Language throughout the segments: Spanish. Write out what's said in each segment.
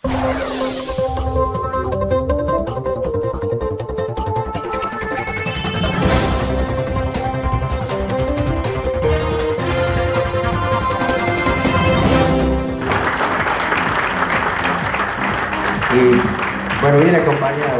Y bueno, viene acompañado.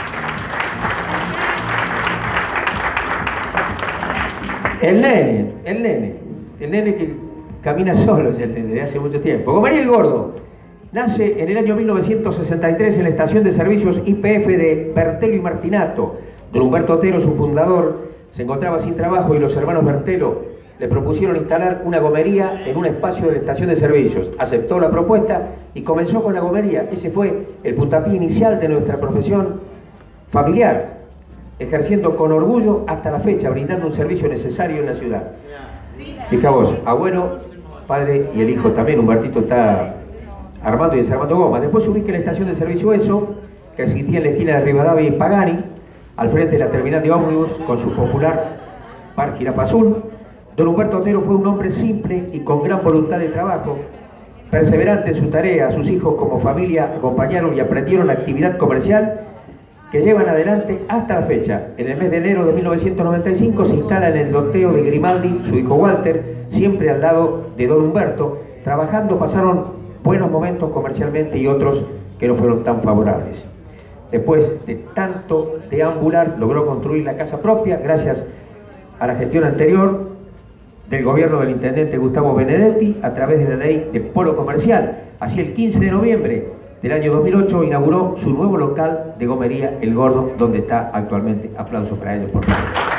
El nene que camina solo ya desde hace mucho tiempo. Gomería el Gordo nace en el año 1963 en la estación de servicios YPF de Bertelo y Martinato. Don Humberto Otero, su fundador, se encontraba sin trabajo y los hermanos Bertelo le propusieron instalar una gomería en un espacio de la estación de servicios. Aceptó la propuesta y comenzó con la gomería. Ese fue el puntapié inicial de nuestra profesión familiar, ejerciendo con orgullo hasta la fecha, brindando un servicio necesario en la ciudad. Fija vos, abuelo, padre y el hijo también. Humbertito está armando y desarmando gomas. Después se ubica en la estación de servicio ESO, que existía en la esquina de Rivadavia y Pagani, al frente de la terminal de ómnibus, con su popular Par Jirafa Azul. Don Humberto Otero fue un hombre simple y con gran voluntad de trabajo, perseverante en su tarea. Sus hijos como familia acompañaron y aprendieron la actividad comercial que llevan adelante hasta la fecha. En el mes de enero de 1995 se instala en el loteo de Grimaldi su hijo Walter, siempre al lado de don Humberto. Trabajando pasaron buenos momentos comercialmente y otros que no fueron tan favorables. Después de tanto deambular, logró construir la casa propia gracias a la gestión anterior del gobierno del intendente Gustavo Benedetti a través de la ley de polo comercial. Así, el 15 de noviembre del año 2008 inauguró su nuevo local de gomería El Gordo, donde está actualmente. Aplausos para ellos, por favor.